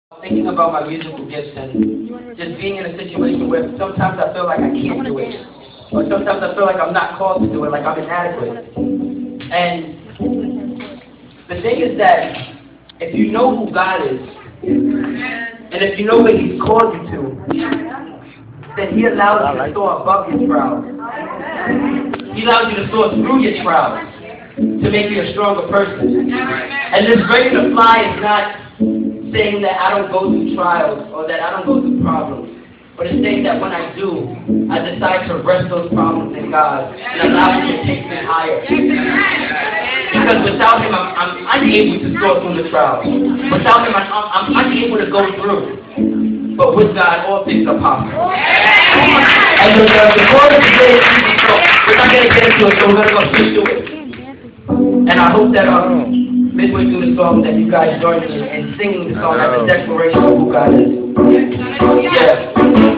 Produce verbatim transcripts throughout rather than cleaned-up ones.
Thinking about my musical gifts and just being in a situation where sometimes I feel like I can't do it, or sometimes I feel like I'm not called to do it, like I'm inadequate. And the thing is that if you know who God is, and if you know what He's called you to, then He allows you to soar above your trials. He allows you to soar through your trials to make you a stronger person. And this ready to fly is not saying that I don't go through trials or that I don't go through problems, but it's saying that when I do, I decide to rest those problems in God and allow Him to take me higher. Because without Him, I'm, I'm unable to soar through the trials. Without Him, I'm, I'm unable to go through. But with God, all things are possible. And the, the, the chorus today is easy, so we're not going to get into it, so we're going to go straight to it. And I hope that um, midway through the song that you guys join me in singing the song as a declaration of who God is. Yeah.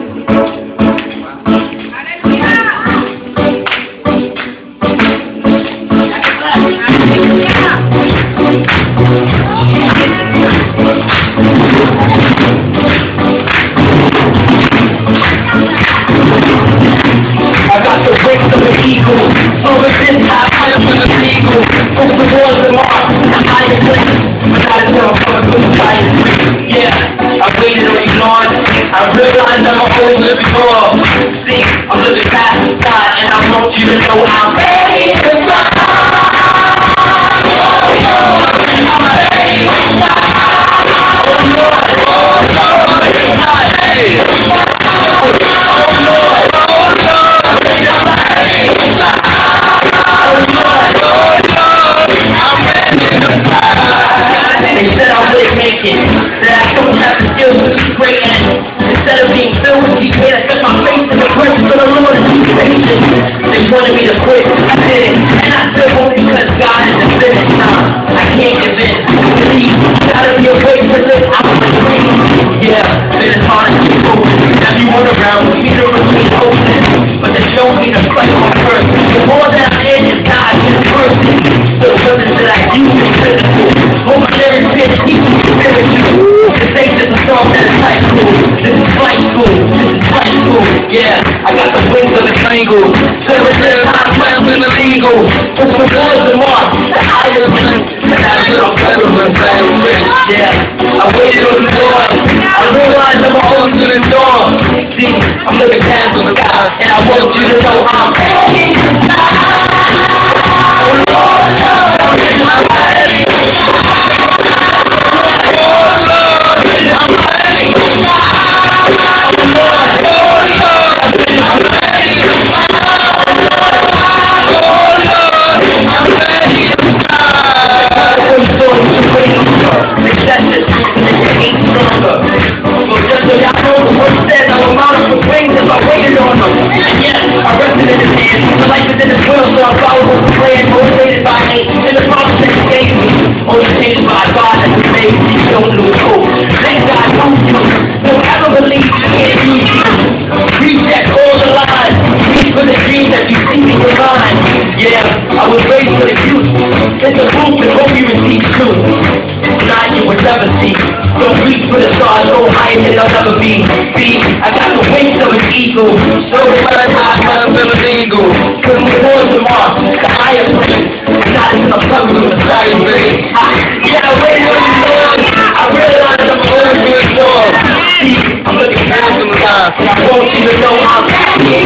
I got the wings of an eagle, over this high, higher than an eagle, over the walls of Mars, the highest place, but not until I'm coming from the highest place. Yeah, I've waited on you long, I realized I'm always living for. See, I'm living past the side, and I want you to know I'm ready to fly. I'm ready to fly. Oh Lord, oh Lord, hey. Oh Lord, oh Lord. They said I wouldn't make it, that I don't have the skills to be great, and instead of being filled with these great, I set my face in the grace for the Lord and He's patient. They wanted me to quit, I didn't, and I still won't because God is the finish time. I can't give in, believe, gotta be a way to live out of the dream. Yeah, it is hard to keep moving, everyone around me, feet are between open, but they show me the fight on first. The more that I'm in is God, His person. The purpose that I use is physical. All my lyrics is deeply spiritual. This ain't just a song that is high school. This is flight school. This is flight school. Yeah, I got the wings of the triangle. Seven little times twelve in the legal. Push my doors and mark. The higher one. And that's what I'm clever with. Yeah, I waited on the door. I realized I'm always to the door. See, I'm looking past the sky. And I want you to know I'm ready to fly. Oh Lord, Lord, in my life. I was raised with a youth. It's a proof and hope you receive truth. Not you would never see. Don't reach for the stars, so higher than I'll never be. See, I got the wings of an eagle. So far high, I'm an eagle. Cause the world's the mark, the higher plane. Not until I'm coming with the sky grade. Yeah, I waited on you, Lord. I realized I'm a word for the door. See, I'm looking past the sky. I want you to know I'm happy.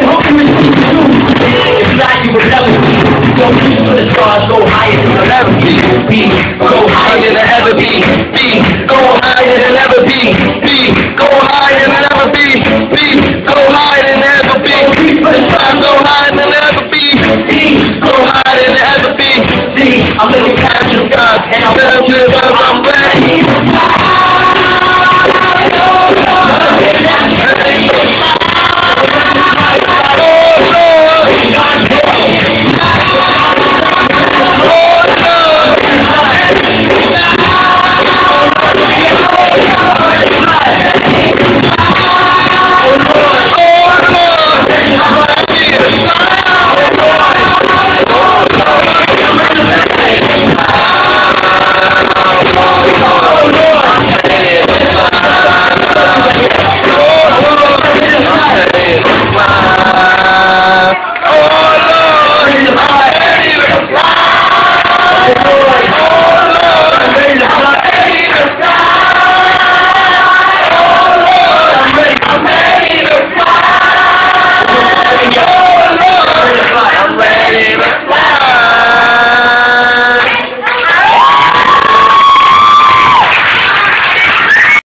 Don't reach for the stars, go higher than you'll ever be. be, go higher than ever be, be, go higher than ever be, be, go higher than ever be, be, go higher than ever be, this time go higher than ever be, be, go higher than ever be, see, I'm in the passion of God, and I'm better than I'm ready.